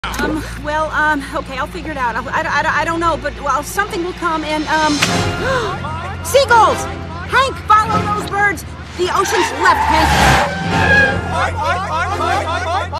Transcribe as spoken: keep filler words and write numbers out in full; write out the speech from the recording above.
Um, well, um, okay, I'll figure it out. I, I, I, I don't know, but, well, something will come and, um... Seagulls! Hank, follow those birds! The ocean's left, Hank!